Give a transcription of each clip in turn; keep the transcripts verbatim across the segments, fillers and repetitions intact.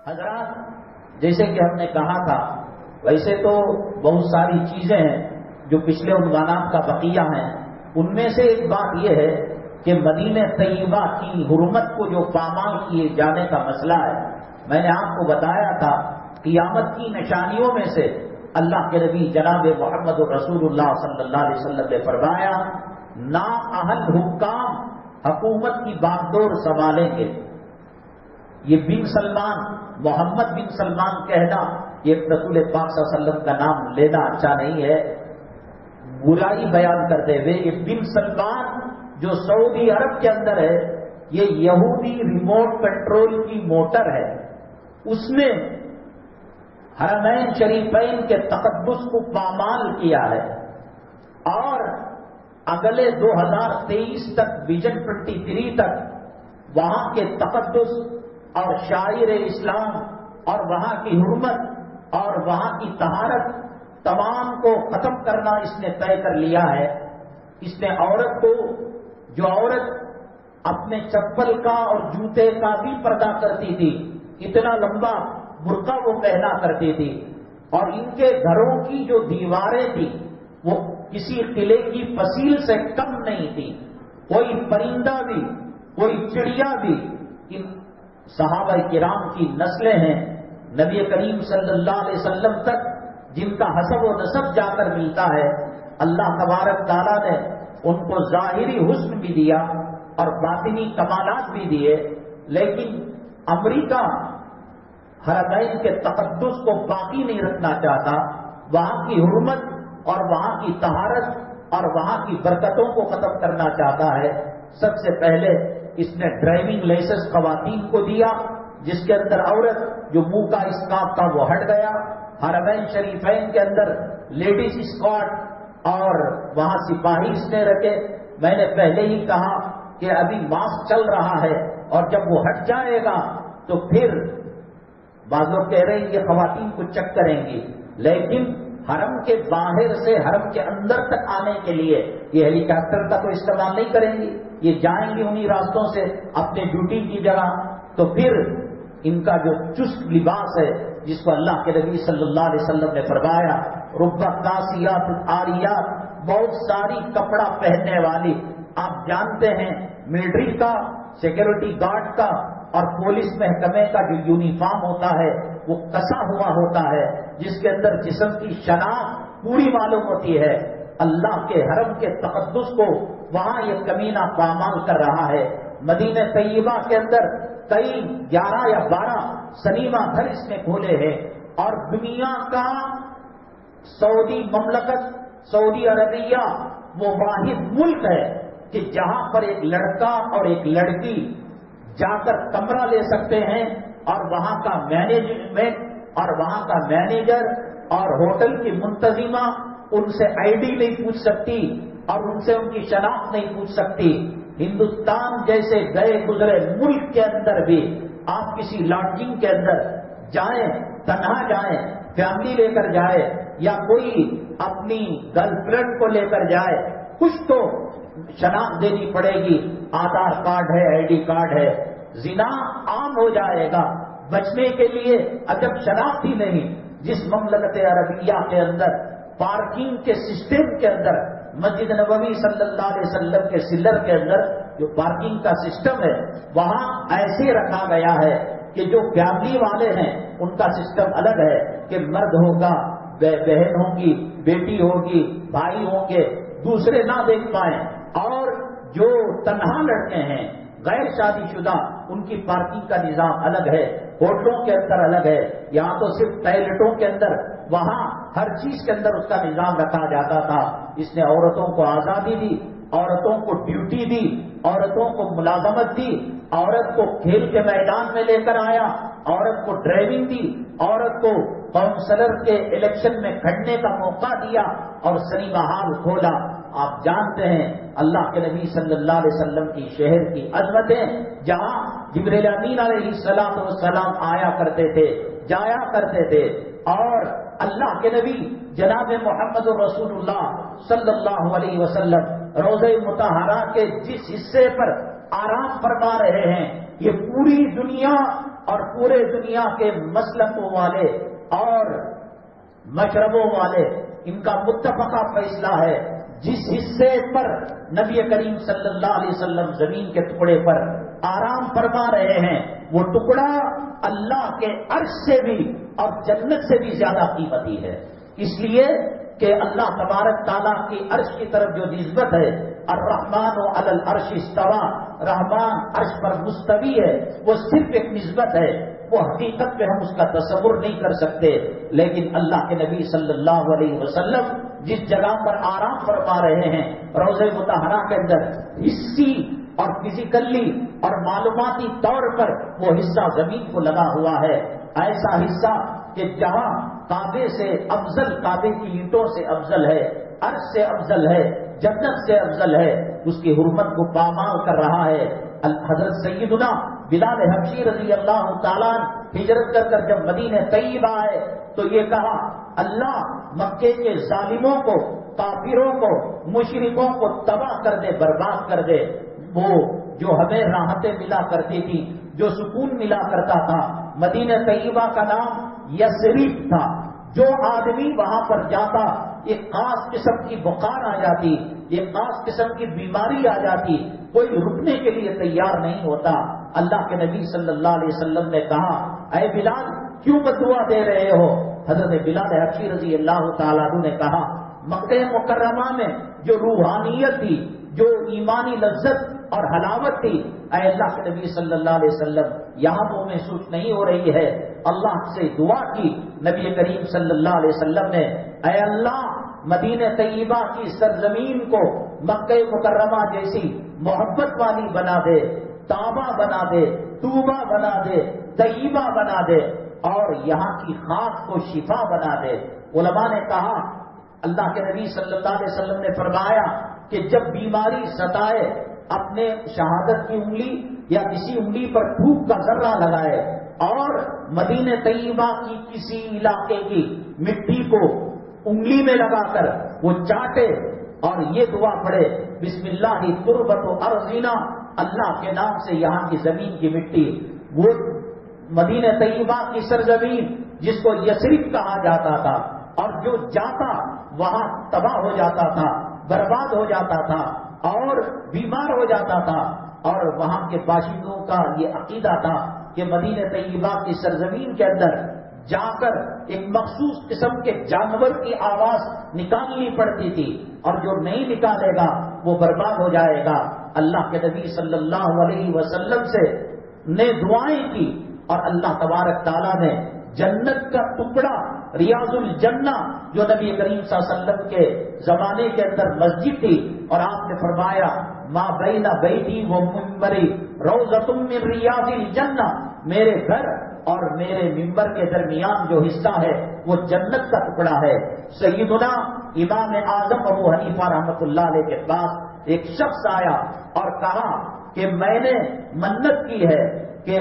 حضرات، جیسے کہ ہم نے کہا تھا، ویسے تو بہت ساری چیزیں ہیں جو پچھلے عنوانات کا بقیہ ہیں. ان میں سے ایک بات یہ ہے کہ مدینہ طیبہ کی حرمت کو جو پامال کیے جانے کا مسئلہ ہے. میں نے آپ کو بتایا تھا قیامت کی نشانیوں میں سے اللہ کے نبی جناب محمد رسول اللہ صلی اللہ علیہ وسلم نے فرمایا نا اہل حکام حکومت کی باغڈور سنبھالیں گے. یہ بن سلمان، محمد بن سلمان کہنا، یہ رسول پاک صلی اللہ علیہ وسلم کا نام لینا اچھا نہیں ہے. برائی بیان کرتے ہوئے یہ بن سلمان جو سعودی عرب کے اندر ہے، یہ یہودی ریموٹ کنٹرول کی موٹر ہے. اس نے حرمین شریفین کے تقدس کو پامال کیا ہے اور اگلے دو ہزار تیئیس تک، ویژن ٹوینٹی تھری تک وہاں کے تقدس اور شاعر اسلام اور وہاں کی حرمت اور وہاں کی طہارت تمام کو ختم کرنا اس نے طے کر لیا ہے. اس نے عورت کو، جو عورت اپنے چپل کا اور جوتے کا بھی پردہ کرتی تھی، اتنا لمبا برقع وہ پہنا کرتی تھی، اور ان کے گھروں کی جو دیواریں تھی وہ کسی قلعے کی فصیل سے کم نہیں تھی. کوئی پرندہ بھی، کوئی چڑیا بھی، ان صحابہ کرام کی نسلیں ہیں. نبی کریم صلی اللہ علیہ وسلم تک جن کا حسب و نسب جا کر ملتا ہے، اللہ تبارک تعالیٰ نے ان کو ظاہری حسن بھی دیا اور باطنی کمالات بھی دیے. لیکن امریکہ حرمین کے تقدس کو باقی نہیں رکھنا چاہتا، وہاں کی حرمت اور وہاں کی طہارت اور وہاں کی برکتوں کو ختم کرنا چاہتا ہے. سب سے پہلے اس نے ڈرائیونگ لائسنس خواتین کو دیا، جس کے اندر عورت جو منہ کا اسکارف تھا وہ ہٹ گیا. حرمین شریفین کے اندر لیڈیز اسکارٹ اور وہاں سپاہی اس نے رکھے. میں نے پہلے ہی کہا کہ ابھی ماسک چل رہا ہے اور جب وہ ہٹ جائے گا تو پھر بعض لوگ کہہ رہے ہیں کہ خواتین کو چیک کریں گی، لیکن حرم کے باہر سے حرم کے اندر تک آنے کے لیے یہ ہیلی کاپٹر کا تو استعمال نہیں کریں گی، یہ جائیں گی انہی راستوں سے اپنے ڈیوٹی کی جگہ. تو پھر ان کا جو چست لباس ہے، جس کو اللہ کے نبی صلی اللہ علیہ وسلم نے فرمایا رب قاسیات عاریات، بہت ساری کپڑا پہننے والی. آپ جانتے ہیں ملٹری کا، سیکورٹی گارڈ کا اور پولیس محکمے کا جو یونیفارم ہوتا ہے وہ کسا ہوا ہوتا ہے، جس کے اندر جسم کی شناخت پوری معلوم ہوتی ہے. اللہ کے حرم کے تقدس کو وہاں یہ کمینہ پامال کر رہا ہے. مدینہ طیبہ کے اندر کئی گیارہ یا بارہ سنیما گھر اس نے کھولے ہیں، اور دنیا کا سعودی مملکت، سعودی عربیہ وہ واحد ملک ہے کہ جہاں پر ایک لڑکا اور ایک لڑکی جا کر کمرہ لے سکتے ہیں، اور وہاں کا مینجمنٹ اور وہاں کا مینیجر اور ہوٹل کی منتظمہ ان سے آئی ڈی نہیں پوچھ سکتی اور ان سے ان کی شناخت نہیں پوچھ سکتی. ہندوستان جیسے گئے گزرے ملک کے اندر بھی آپ کسی لاڈجنگ کے اندر جائیں، تنہا جائیں، فیملی لے کر جائے یا کوئی اپنی گرل فرینڈ کو لے کر جائے، کچھ تو شناخت دینی پڑے گی. آدھار کارڈ ہے، آئی ڈی کارڈ ہے. زنا عام ہو جائے گا. بچنے کے لیے اجب شناخت ہی نہیں. جس مملکت عربیہ کے اندر پارکنگ کے سسٹم کے اندر، مسجد نبوی صلی اللہ علیہ وسلم کے سلر کے اندر جو پارکنگ کا سسٹم ہے، وہاں ایسے رکھا گیا ہے کہ جو فیملی والے ہیں ان کا سسٹم الگ ہے کہ مرد ہوگا، بہن ہوگی، بیٹی ہوگی، بھائی ہوں گے، دوسرے نہ دیکھ پائیں. اور جو تنہا لڑکے ہیں، غیر شادی شدہ، ان کی پارکنگ کا نظام الگ ہے. ہوٹلوں کے اندر الگ ہے. یہاں تو صرف ٹوائلٹوں کے اندر، وہاں ہر چیز کے اندر اس کا نظام رکھا جاتا تھا. اس نے عورتوں کو آزادی دی، عورتوں کو ڈیوٹی دی، عورتوں کو ملازمت دی، عورت کو کھیل کے میدان میں لے کر آیا، عورت کو ڈرائیونگ دی، عورت کو کونسلر کے الیکشن میں کھڑنے کا موقع دیا اور سنیما ہال کھولا. آپ جانتے ہیں اللہ کے نبی صلی اللہ علیہ وسلم کی شہر کی عظمتیں، جہاں جبریل امین علیہ السلام والسلام آیا کرتے تھے، جایا کرتے تھے، اور اللہ کے نبی جناب محمد رسول اللہ صلی اللہ علیہ وسلم روضہ مطہرہ کے جس حصے پر آرام فرما رہے ہیں، یہ پوری دنیا اور پورے دنیا کے مسلکوں والے اور مشربوں والے ان کا متفقہ فیصلہ ہے، جس حصے پر نبی کریم صلی اللہ علیہ وسلم زمین کے ٹکڑے پر آرام فرما رہے ہیں، وہ ٹکڑا اللہ کے عرش سے بھی اور جنت سے بھی زیادہ قیمتی ہے، اس لیے کہ اللہ تبارک تعالیٰ کی عرش کی طرف جو نسبت ہے، الرحمن علی العرش استویٰ، رحمان عرش پر مستوی ہے، وہ صرف ایک نسبت ہے، وہ حقیقت میں ہم اس کا تصور نہیں کر سکتے، لیکن اللہ کے نبی صلی اللہ علیہ وسلم جس جگہ پر آرام فرما رہے ہیں روضہ مطہرہ کے اندر، حصی اور فزیکلی اور معلوماتی طور پر وہ حصہ زمین کو لگا ہوا ہے، ایسا حصہ کہ جہاں کعبے سے افضل، کعبے کی اینٹوں سے افضل ہے، عرش سے افضل ہے، جنت سے افضل ہے، اس کی حرمت کو پامال کر رہا ہے۔ حضرت سیدنا بلال حبشی رضی اللہ تعالیٰ ہجرت کر کر جب مدینہ طیبہ آئے تو یہ کہا، اللہ مکے کے ظالموں کو، کافروں کو، مشرکوں کو تباہ کر دے، برباد کر دے۔ وہ جو ہمیں راحتیں ملا کرتی تھی، جو سکون ملا کرتا تھا، مدینہ طیبہ کا نام یثرب تھا، جو آدمی وہاں پر جاتا ایک خاص قسم کی بخار آ جاتی، ایک خاص قسم کی بیماری آ جاتی، کوئی رکنے کے لیے تیار نہیں ہوتا۔ اللہ کے نبی صلی اللہ علیہ وسلم نے کہا، اے بلال کیوں بددعا دے رہے ہو؟ حضرت بلال حبشی رضی اللہ تعالیٰ عنہ نے کہا، مکہ مکرمہ میں جو روحانیت تھی، جو ایمانی لذت اور حلاوت تھی، اے اللہ کے نبی صلی اللہ علیہ وسلم یہاں وہ محسوس نہیں ہو رہی ہے۔ اللہ سے دعا کی، نبی کریم صلی اللہ علیہ وسلم نے، اے اللہ مدینہ طیبہ کی سرزمین کو مکہ مکرمہ جیسی محبت والی بنا دے، تابہ بنا دے، طوبہ بنا دے، طیبہ بنا دے، اور یہاں کی خاک کو شفا بنا دے۔ علماء نے کہا، اللہ کے نبی صلی اللہ علیہ وسلم نے فرمایا کہ جب بیماری ستائے، اپنے شہادت کی انگلی یا کسی انگلی پر تھوک کا ذرہ لگائے اور مدینہ طیبہ کی کسی علاقے کی مٹی کو انگلی میں لگا کر وہ چاٹے اور یہ دعا پڑھے، بسم اللہ تربت ارضنا، اللہ کے نام سے یہاں کی زمین کی مٹی، وہ مدینہ طیبہ کی سرزمین جس کو یثرب کہا جاتا تھا، اور جو جاتا وہاں تباہ ہو جاتا تھا، برباد ہو جاتا تھا اور بیمار ہو جاتا تھا، اور وہاں کے باشندوں کا یہ عقیدہ تھا کہ مدینہ طیبہ کی سرزمین کے اندر جا کر ایک مخصوص قسم کے جانور کی آواز نکالنی پڑتی تھی، اور جو نہیں نکالے گا وہ برباد ہو جائے گا۔ اللہ کے نبی صلی اللہ علیہ وسلم سے نے دعائیں کی، اور اللہ تبارک تعالیٰ نے جنت کا ٹکڑا ریاض الجنہ جو نبی کریم صلی اللہ علیہ وسلم کے زمانے کے اندر مسجد تھی، اور آپ نے فرمایا ما بین بیتی و منبری روضۃ من ریاض الجنہ، میرے گھر اور میرے منبر کے درمیان جو حصہ ہے وہ جنت کا ٹکڑا ہے۔ سیدنا امام اعظم ابو حنیفہ رحمۃ اللہ علیہ کے پاس ایک شخص آیا اور کہا کہ میں نے منت کی ہے کہ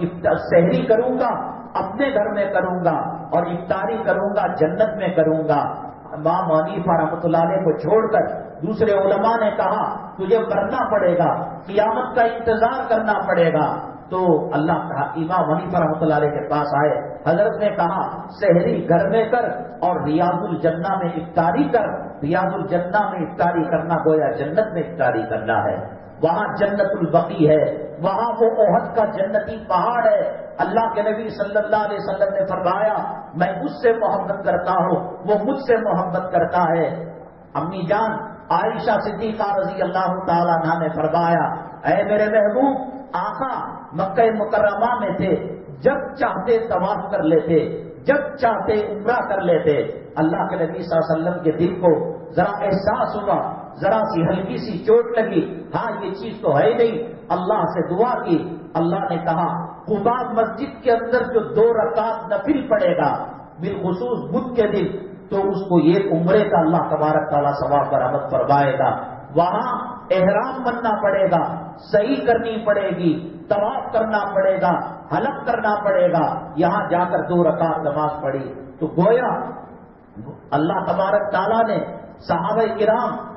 سحری کروں گا اپنے گھر میں کروں گا اور افطاری کروں گا جنت میں کروں گا۔ امام حنیفہ رحمۃ اللہ علیہ کو چھوڑ کر دوسرے علماء نے کہا تجھے مرنا پڑے گا، قیامت کا انتظار کرنا پڑے گا۔ تو اللہ کا امام حنیفہ رحمۃ اللہ علیہ کے پاس آئے، حضرت نے کہا سحری گھر میں کر اور ریاض الجنہ میں افطاری کر۔ ریاض الجنہ میں افطاری کرنا گویا جنت میں افطاری کرنا ہے، وہاں جنت البقیع ہے، وہاں وہ احد کا جنتی پہاڑ ہے۔ اللہ کے نبی صلی اللہ علیہ وسلم نے فرمایا میں اس سے محبت کرتا ہوں، وہ مجھ سے محبت کرتا ہے۔ امی جان عائشہ صدیقہ رضی اللہ تعالیٰ عنہا نے فرمایا اے میرے محبوب، آقا مکہ مکرمہ میں تھے، جب چاہتے طواف کر لیتے، جب چاہتے عمرہ کر لیتے۔ اللہ کے نبی صلی اللہ علیہ وسلم کے دل کو ذرا احساس ہوا، ذرا سی ہلکی سی چوٹ لگی، ہاں یہ چیز تو ہے نہیں، اللہ سے دعا کی۔ اللہ نے کہا قباء مسجد کے اندر جو دو رکعت نفل پڑے گا بالخصوص بدھ کے دن، تو اس کو یہ عمرے کا اللہ تبارک تعالیٰ ثواب برآمد فرمائے گا۔ وہاں احرام بننا پڑے گا، صحیح کرنی پڑے گی، طواف کرنا پڑے گا، حلق کرنا پڑے گا، یہاں جا کر دو رکعت نماز پڑھی۔ تو گویا اللہ تبارک تعالیٰ نے صحابہ کرام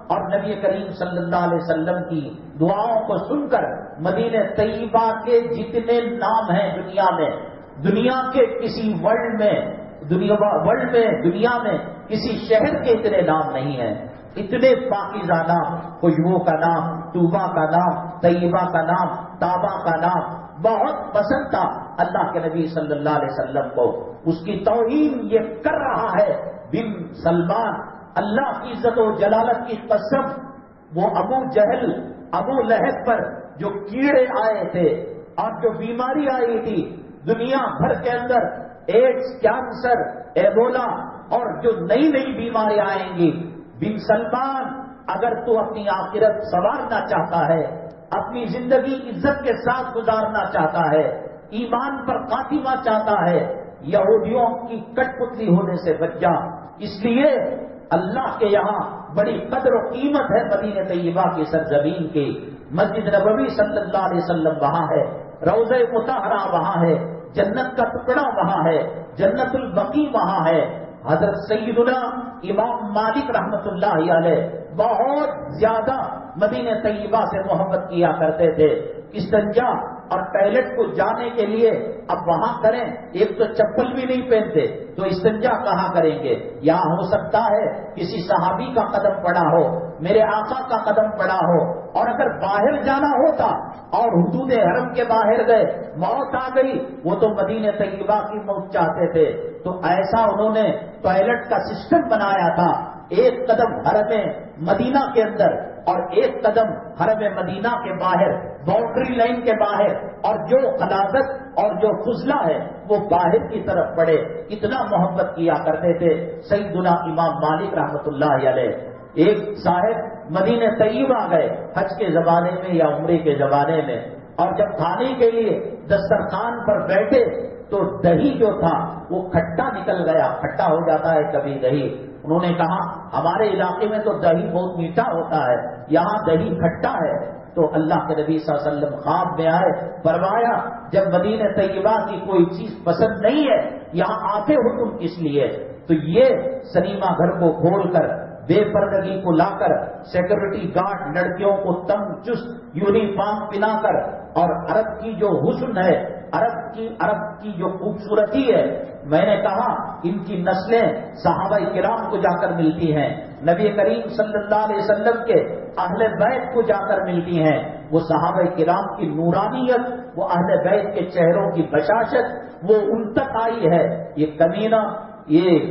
اور نبی کریم صلی اللہ علیہ وسلم کی دعاؤں کو سن کر مدینہ طیبہ کے جتنے نام ہیں دنیا میں، دنیا کے کسی ورلڈ میں دنیا ورلڈ میں دنیا میں کسی شہر کے اتنے نام نہیں ہیں، اتنے پاکیزہ نام، خوشبو کا نام، طوبہ کا نام، طیبہ کا نام، تابہ کا نام بہت پسند تھا اللہ کے نبی صلی اللہ علیہ وسلم کو۔ اس کی توہین یہ کر رہا ہے بن سلمان، اللہ کی عزت و جلالت کی قسم، وہ ابو جہل ابو لہب پر جو کیڑے آئے تھے اور جو بیماری آئی تھی دنیا بھر کے اندر، ایڈز، کینسر، ایبولا اور جو نئی نئی بیماری آئیں گی، بن سلمان اگر تو اپنی آخرت سنوارنا چاہتا ہے، اپنی زندگی عزت کے ساتھ گزارنا چاہتا ہے، ایمان پر خاتمہ چاہتا ہے، یہودیوں کی کٹ پتلی ہونے سے بچ جا۔ اس لیے اللہ کے یہاں بڑی قدر و قیمت ہے مدینہ طیبہ کی سرزمین کی، مسجد نبوی صلی اللہ علیہ وسلم وہاں ہے، روضہ مطہرہ وہاں ہے، جنت کا ٹکڑا وہاں ہے، جنت البقیع وہاں ہے۔ حضرت سیدنا امام مالک رحمت اللہ علیہ بہت زیادہ مدینہ طیبہ سے محبت کیا کرتے تھے۔ استنجا اور ٹوائلٹ کو جانے کے لیے اب وہاں کریں، ایک تو چپل بھی نہیں پہنتے تو استنجا کہاں کریں گے؟ یہاں ہو سکتا ہے کسی صحابی کا قدم پڑا ہو، میرے آقا کا قدم پڑا ہو، اور اگر باہر جانا ہوتا اور حدود حرم کے باہر گئے، موت آ گئی، وہ تو مدینہ طیبہ کی موت چاہتے تھے، تو ایسا انہوں نے ٹوائلٹ کا سسٹم بنایا تھا، ایک قدم حرم مدینہ کے اندر اور ایک قدم حرم مدینہ کے باہر، باؤنڈری لائن کے باہر، اور جو غلاظت اور جو فضلہ ہے وہ باہر کی طرف پڑے، اتنا محبت کیا کرتے تھے سیدنا امام مالک رحمت اللہ علیہ۔ ایک صاحب مدینہ طیبہ گئے حج کے زمانے میں یا عمرے کے زمانے میں، اور جب کھانے کے لیے دسترخوان پر بیٹھے تو دہی جو تھا وہ کھٹا نکل گیا، کھٹا ہو جاتا ہے کبھی دہی۔ انہوں نے کہا ہمارے علاقے میں تو دہی بہت میٹھا ہوتا ہے، یہاں دہی کھٹا ہے۔ تو اللہ کے نبی صلی اللہ علیہ وسلم خواب میں آئے، فرمایا جب مدینہ طیبہ کی کوئی چیز پسند نہیں ہے یہاں آتے ہو تم کس لیے؟ تو یہ سنیما گھر کو کھول کر، بے پردگی کو لا کر، سیکورٹی گارڈ لڑکیوں کو تنگ چست یونیفارم پہنا کر، اور عرب کی جو حسن ہے، عرب کی عرب کی جو خوبصورتی ہے، میں نے کہا ان کی نسلیں صحابہ کرام کو جا کر ملتی ہیں، نبی کریم صلی اللہ علیہ وسلم کے اہل بیت کو جا کر ملتی ہیں، وہ صحابہ کرام کی نورانیت، وہ اہل بیت کے چہروں کی بشاشت وہ ان تک آئی ہے۔ یہ کمینہ، یہ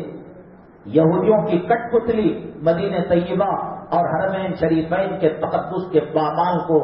یہودیوں کی کٹ پتلی مدینہ طیبہ اور حرمین شریفین کے تقدس کے پامال کو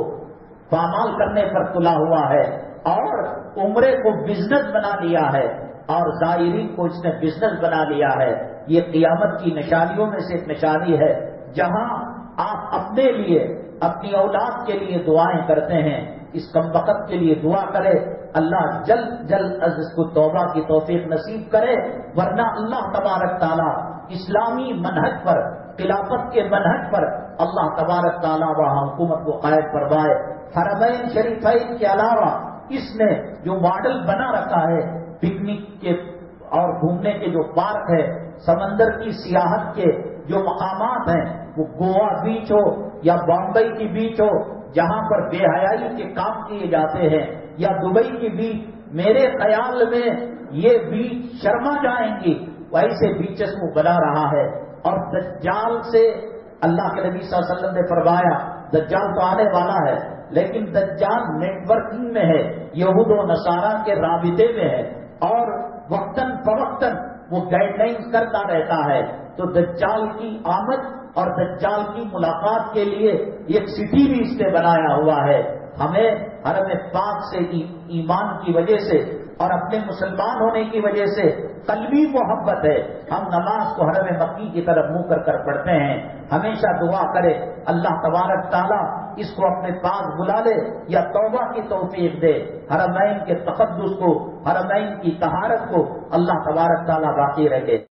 پامال کرنے پر تلا ہوا ہے، اور عمرے کو بزنس بنا لیا ہے، اور زائرین کو اس نے بزنس بنا لیا ہے۔ یہ قیامت کی نشانیوں میں سے ایک نشانی ہے، جہاں آپ اپنے لیے، اپنی اولاد کے لیے دعائیں کرتے ہیں، اس کمبخت کے لیے دعا کرے، اللہ جلد جلد از اس کو توبہ کی توفیق نصیب کرے، ورنہ اللہ تبارک تعالیٰ اسلامی منہج پر، خلافت کے منہج پر اللہ تبارک تعالیٰ وہاں حکومت کو قائم فرمائے۔ حرمین شریفین کے علاوہ اس نے جو ماڈل بنا رکھا ہے پکنک کے اور گھومنے کے جو پارک ہے، سمندر کی سیاحت کے جو مقامات ہیں، وہ گوا بیچ ہو یا بامبئی کی بیچ ہو جہاں پر بے حیائی کے کام کیے جاتے ہیں، یا دبئی کی بیچ، میرے خیال میں یہ بیچ شرما جائیں گی، ویسے بیچز کو بنا رہا ہے۔ اور دجال سے اللہ کے نبی صلی اللہ علیہ وسلم نے فرمایا دجال تو آنے والا ہے، لیکن دجال نیٹ ورکنگ میں ہے، یہود و نصارہ کے رابطے میں ہے، اور وقتاً فوقتاً وہ گائیڈ لائنز کرتا رہتا ہے۔ تو دجال کی آمد اور دجال کی ملاقات کے لیے ایک سٹی بھی اس نے بنایا ہوا ہے۔ ہمیں حرم پاک سے ایمان کی وجہ سے اور اپنے مسلمان ہونے کی وجہ سے قلبی محبت ہے، ہم نماز کو حرم مکی کی طرف منہ کر کر پڑھتے ہیں۔ ہمیشہ دعا کرے اللہ تبارک تعالیٰ اس کو اپنے پاس بلا لے یا توبہ کی توفیق دے، حرمین کے تقدس کو، حرمین کی طہارت کو اللہ تبارک تعالیٰ باقی رکھے۔